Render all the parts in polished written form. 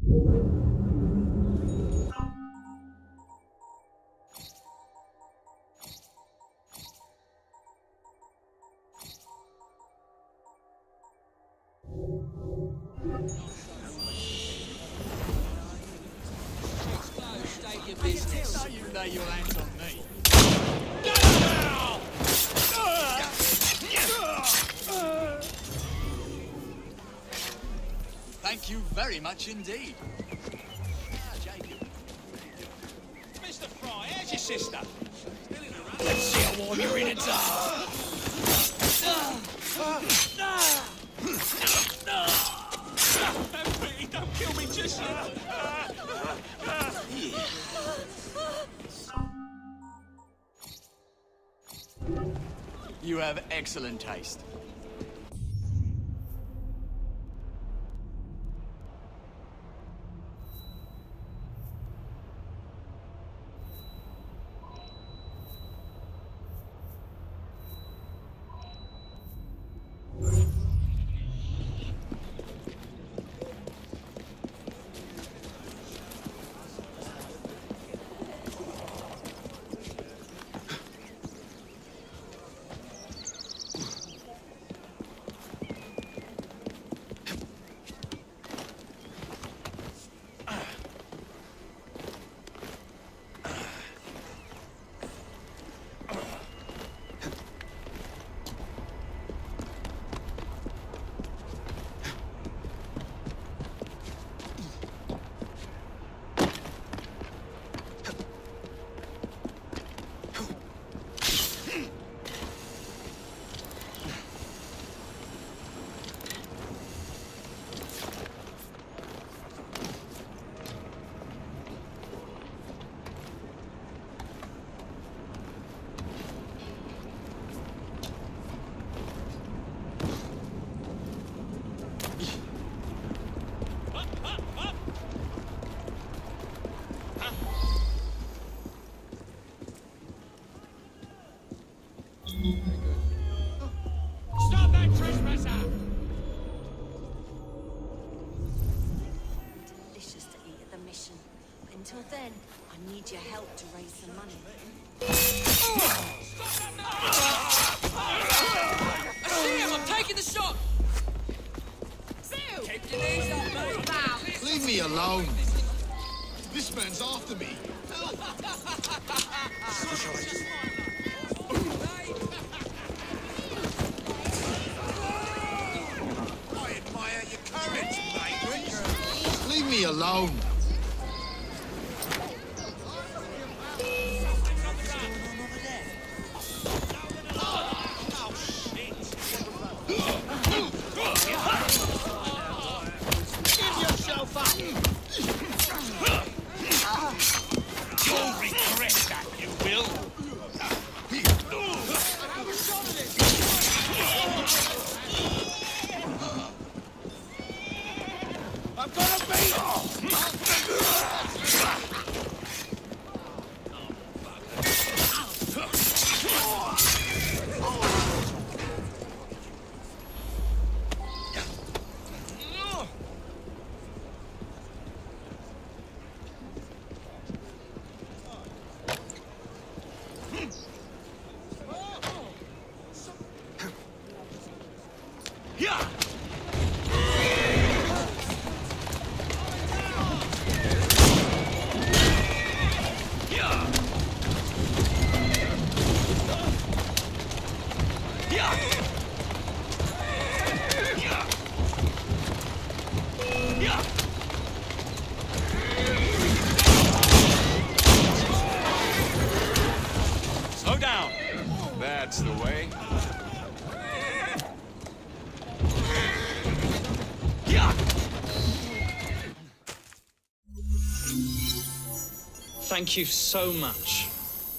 State your business. You lay your hands on me. Thank you very much indeed. Mr. Fry, how's your sister? Let's see how warm you're in it. Don't kill me just yet. You have excellent taste. Stop that trespasser! Delicious to eat at the mission. But until then, I need your help to raise some money. I see him! I'm taking the shot! Bill! Keep your knees up, mate! Leave me alone. This man's after me. I admire your courage, mate. Leave me alone. You'll regret that, you will. I'm gonna beat Slow down. That's the way. Thank you so much.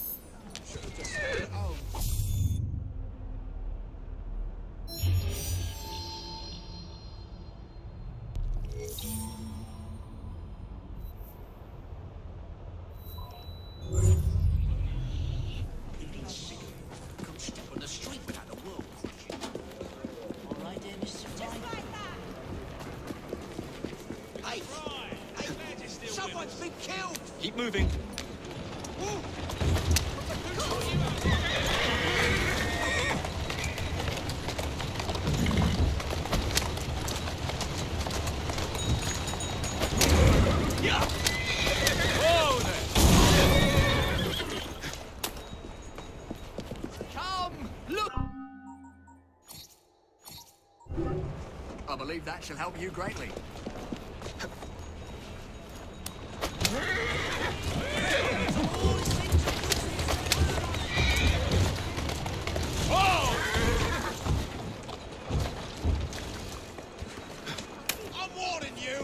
on the street without a world. All right, dear Mr. Hey, Someone's been killed! Keep moving. Whoa there! Come! Look! I believe that shall help you greatly. I'm warning you!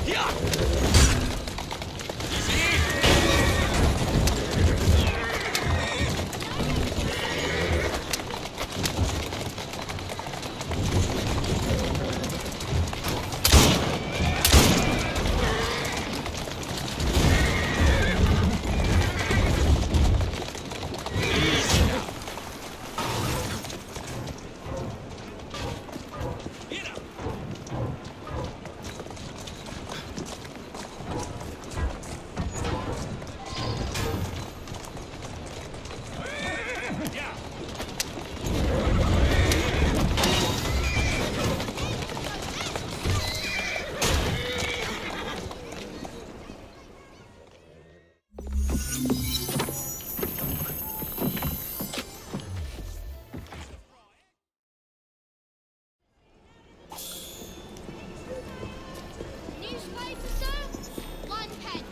Newspaper, sir? 1 pence.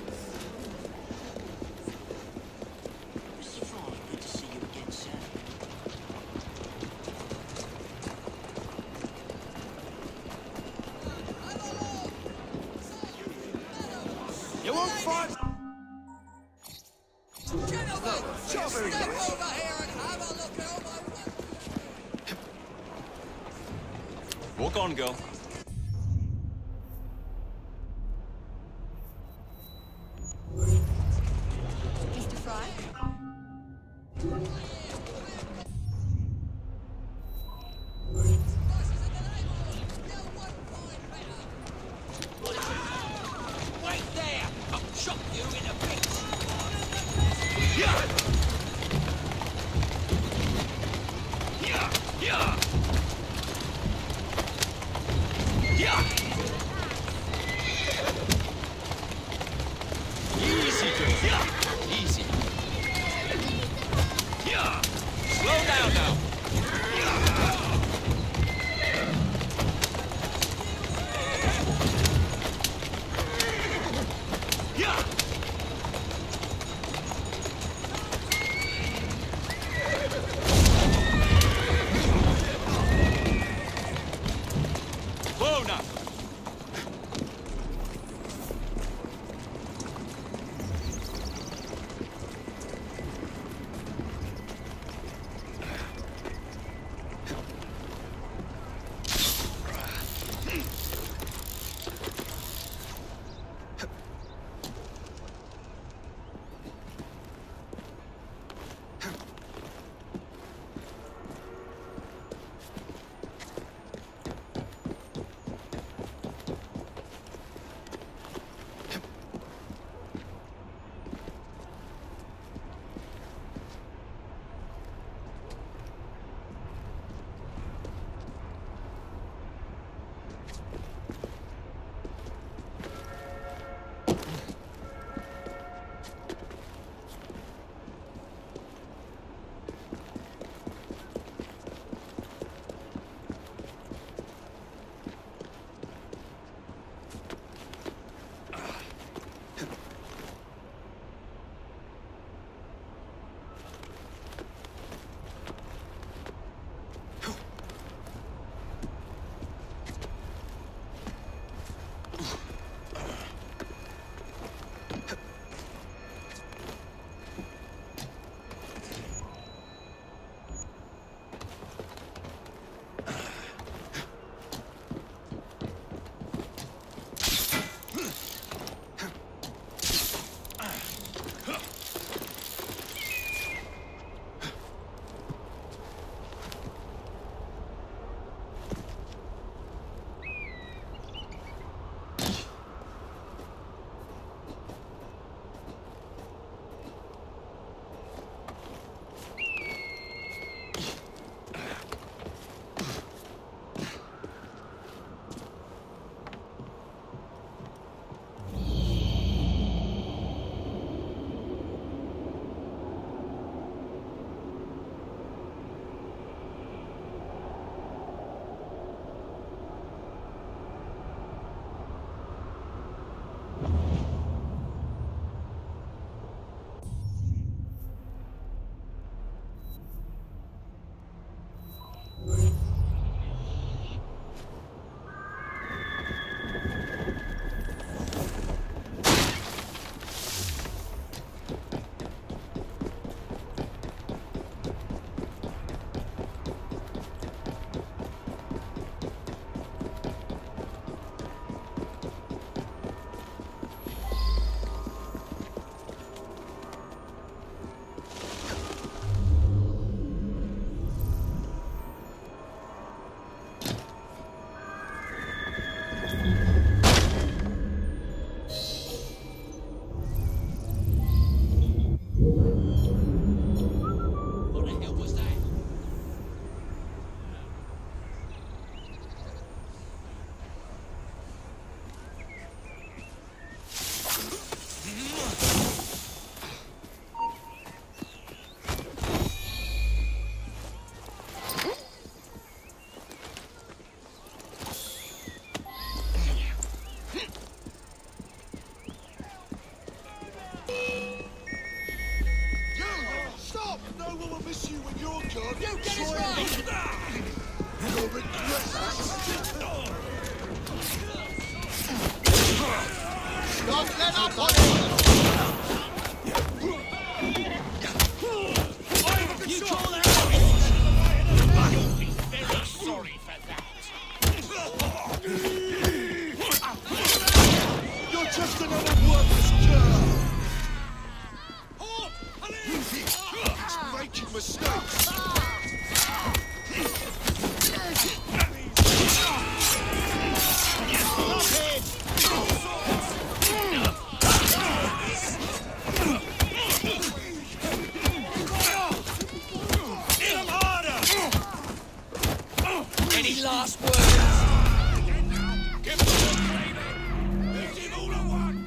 Mr. Fry, good to see you again, sir. You won't find... Gentlemen, just step over here and have a look at all my... Walk on, girl. Mr. Fry? Wait there! I'll chop you in a bit! Easy, girl. Easy. Slow down now. Whoa, now. You call that? You'll be very sorry for that. You're just another worthless girl. He's making mistakes. Any last words? Give us a baby. Hit him all at once.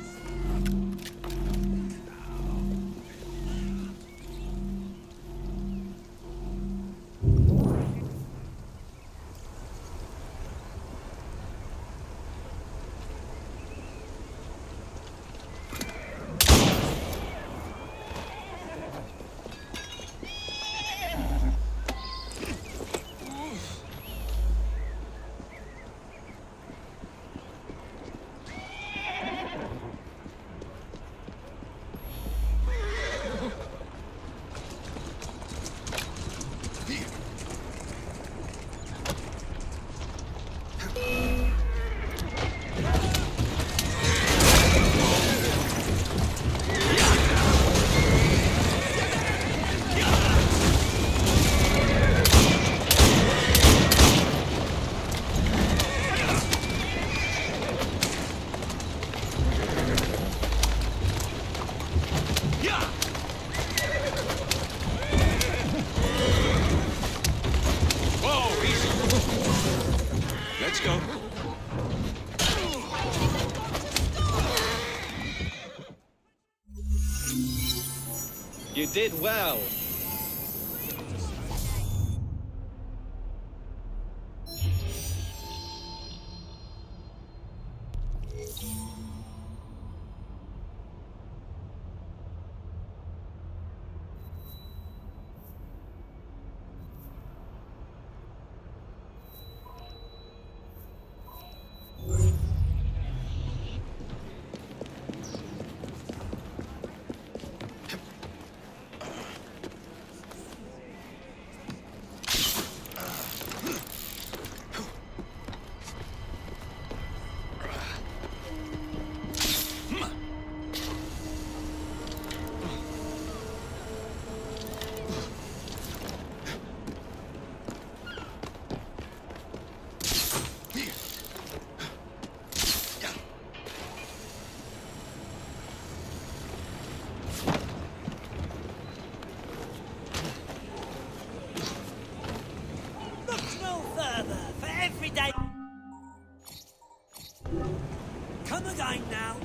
Whoa, easy. Let's go. You did well. Come again now.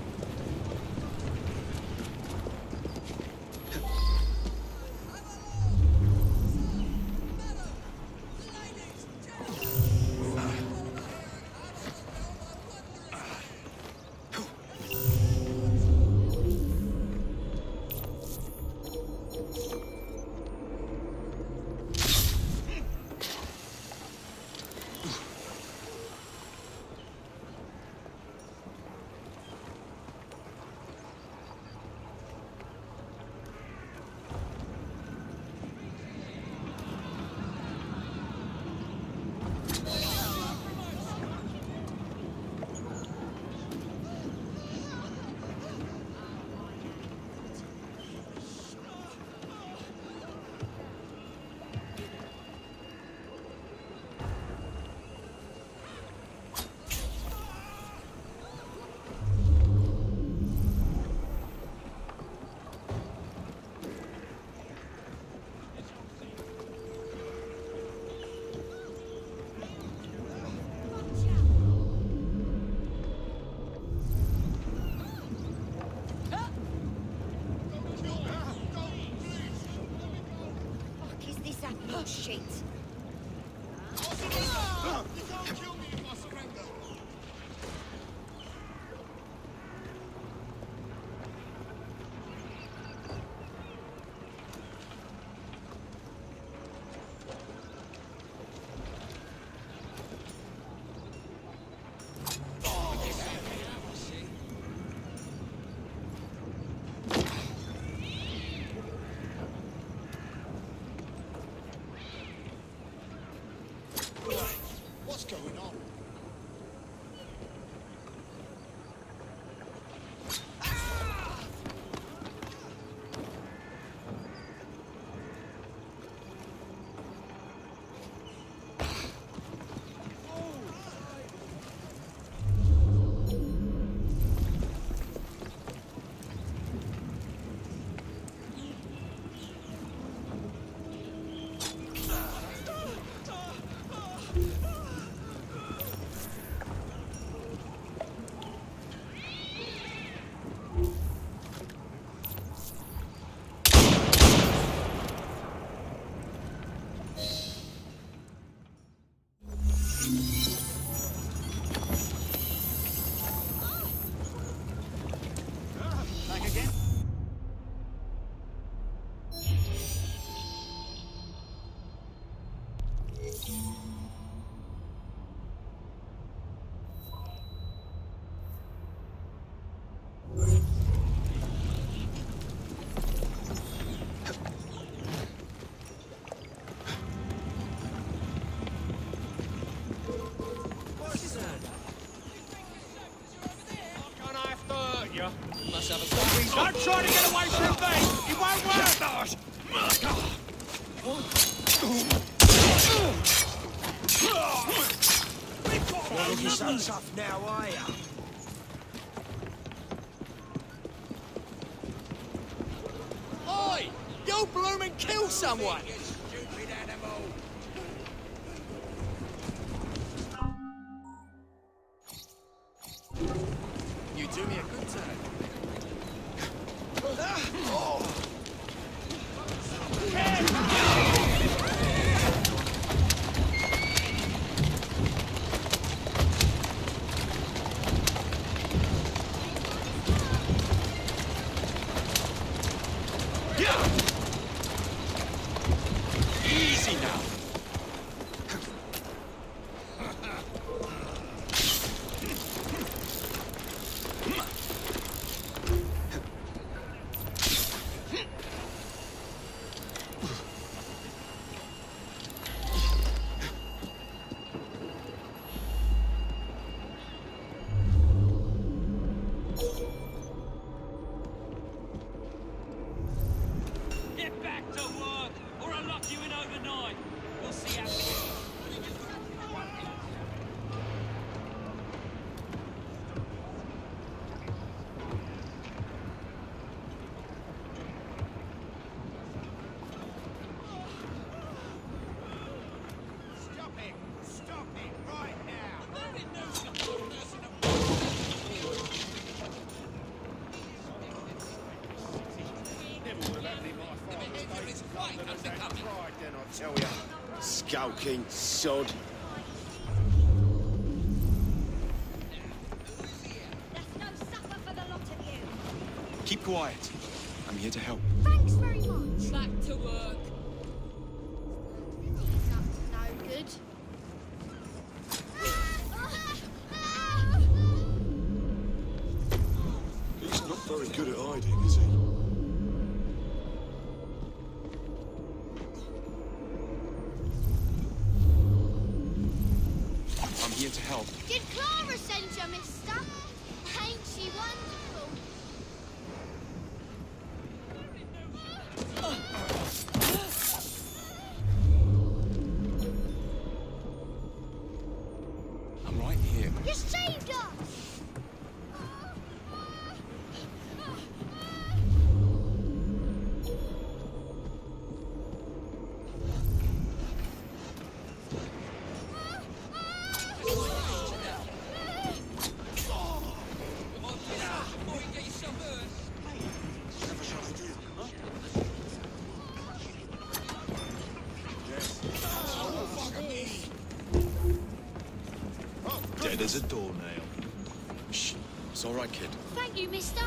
Must have a good Don't try to get away from me! It won't work! Well, you're so tough now, are ya? Oi! Go bloom and kill someone! You stupid animal! You do me a good turn. Easy now. Get back to work, or I'll lock you in overnight. We'll see how it is. Stop it! Stop it right now! Skulking sod. That's no supper for the lot of you. Keep quiet. I'm here to help. Thanks very much. Back to work. He's up to no good. He's not very good at hiding, is he? I'm here to help. Did Clara send you, mister? Ain't she wonderful? I'm right here. You saved us! Dead as a doornail. Shh. It's all right, kid. Thank you, mister.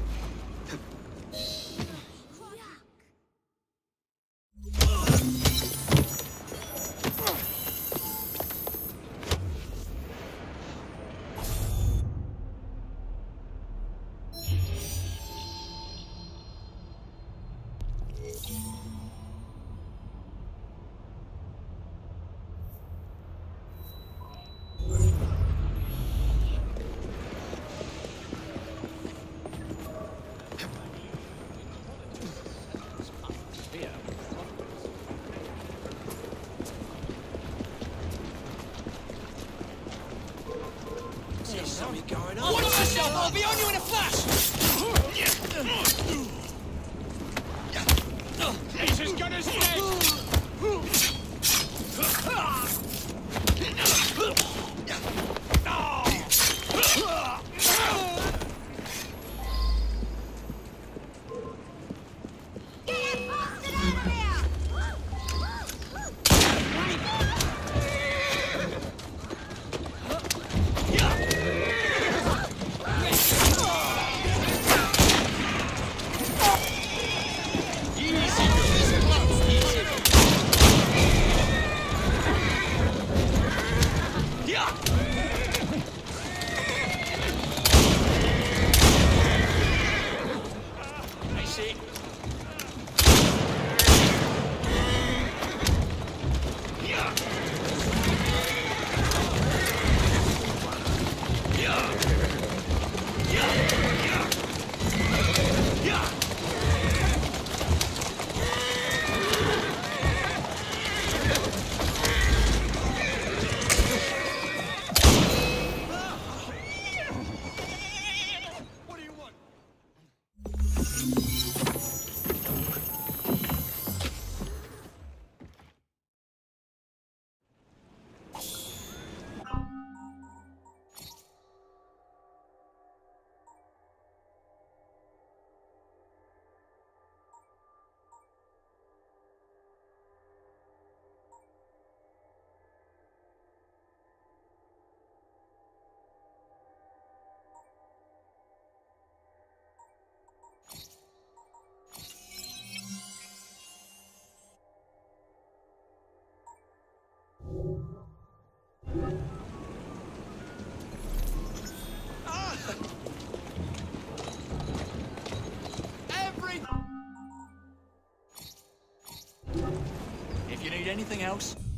There's something going on. Watch yourself! I'll be on you in a flash! He's as good as dead! Get that bastard over here! anything else?